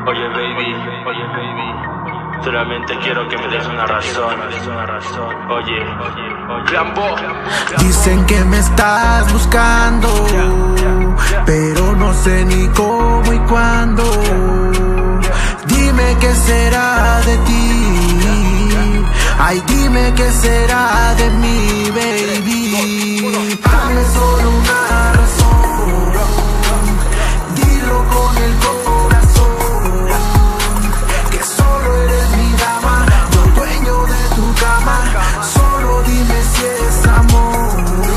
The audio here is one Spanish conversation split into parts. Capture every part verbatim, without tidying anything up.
Oye baby, oye baby, solamente quiero que me des una razón. Oye, oye, Clambo. Dicen que me estás buscando, pero no sé ni cómo y cuándo. Dime qué será de ti, ay dime qué será de mí, baby. Dame solo una razón, dilo con el corazón, que solo eres mi dama, yo dueño de tu cama. Solo dime si es amor,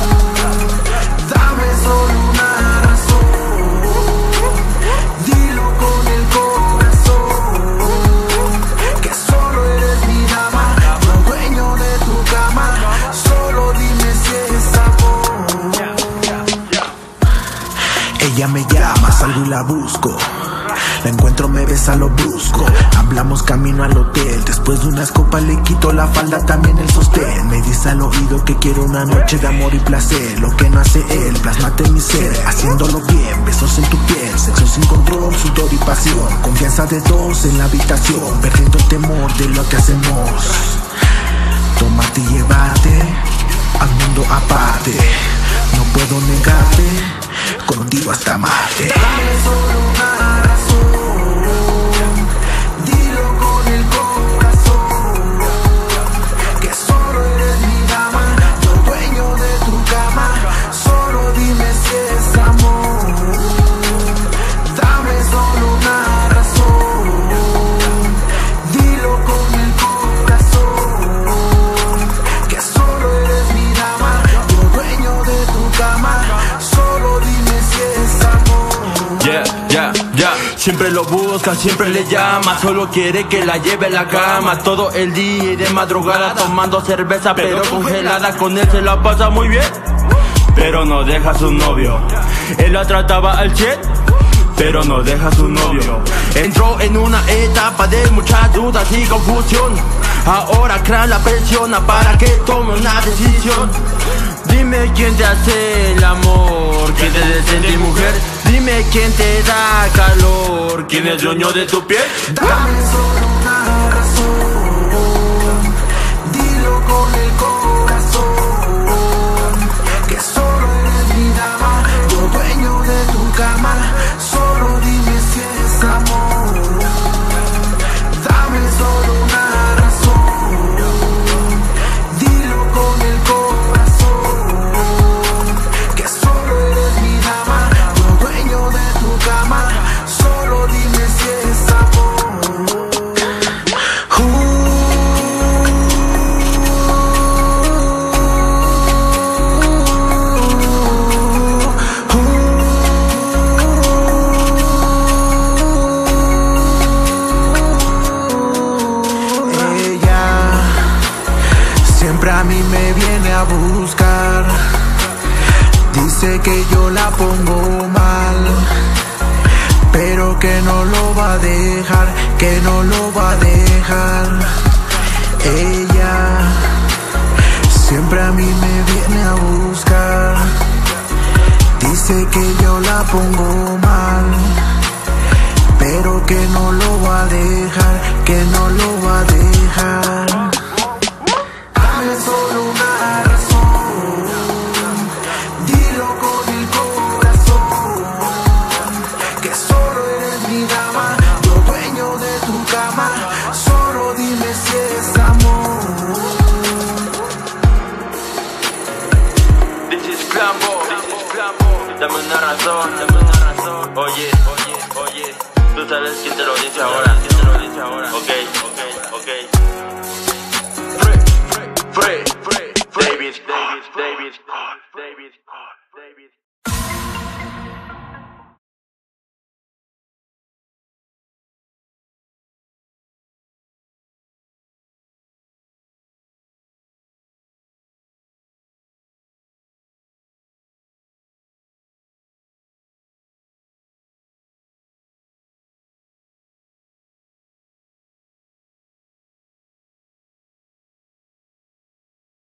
dame solo una razón, dilo con el corazón, que solo eres mi dama, yo dueño de tu cama. Solo dime si es amor. Ella me llama, salgo y la busco. La encuentro, me besa, lo brusco. Hablamos camino al hotel. Después de unas copas le quito la falda, también el sostén. Me dice al oído que quiero una noche de amor y placer. Lo que no hace él, plásmate en mi ser, haciéndolo bien. Besos en tu piel, sexo sin control, sudor y pasión. Confianza de dos en la habitación, perdiendo el temor de lo que hacemos. Tómate y llévate al mundo aparte. No puedo negarte, contigo hasta amarte. Dame solo una razón, dilo con el corazón, que solo eres mi dama, yo dueño de tu cama. Solo dime si es amor, dame solo una razón, dilo con el corazón, que solo eres mi dama, yo dueño de tu cama. Solo dime si es amor. Yeah, yeah, yeah. Siempre lo busca, siempre le llama. Solo quiere que la lleve a la cama todo el día y de madrugada, tomando cerveza pero congelada. Con él se la pasa muy bien, pero no deja a su novio. Él la trataba al cien, pero no deja a su novio. Entró en una etapa de muchas dudas y confusión. Ahora crea la presiona para que tome una decisión. Dime quién te hace el amor, quién te hace sentir mujer. Dime quién te da calor, quién es dueño de tu piel. Dame solo una razón, dilo con el corazón, que solo eres mi dama, yo dueño de tu cama. Solo dime si es amor, dame solo una razón, dilo con el corazón, que solo eres mi dama, yo dueño de tu cama. Solo dime si es amor. Uh, uh, Ella siempre a mí me viene a buscar. Dice que yo la pongo mal, pero que no lo va a dejar, que no lo va a dejar. Ella siempre a mí me viene a buscar. Dice que yo la pongo mal, pero que no lo va a dejar, que no lo va a dejar. Dame solo una razón, dilo con el corazón, que solo eres mi dama, yo dueño de tu cama. Solo dime si es amor. This is Clambo, this is Clambo. Dame una razón, dame una razón. Oye, oye, oye, tú sabes quién te lo dice ahora, quién te lo dice ahora. Ok, ok, ok. Free, free, free, free, David.